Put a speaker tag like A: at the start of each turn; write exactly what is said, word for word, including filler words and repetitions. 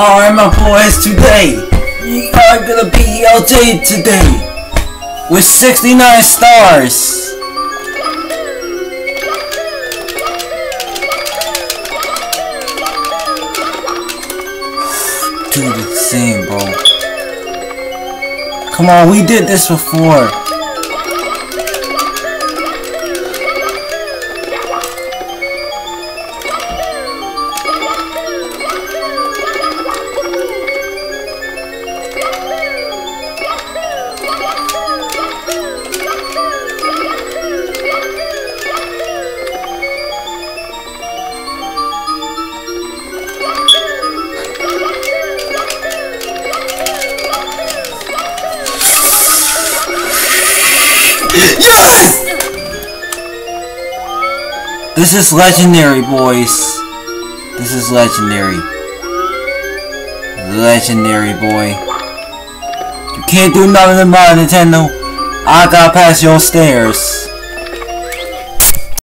A: Alright, my boys, today we are gonna be B L J today with sixty-nine stars. Dude, it's insane, bro. Come on, we did this before. Yes! This is legendary, boys. This is legendary. Legendary, boy. You can't do nothing about Nintendo. I gotta pass your stairs.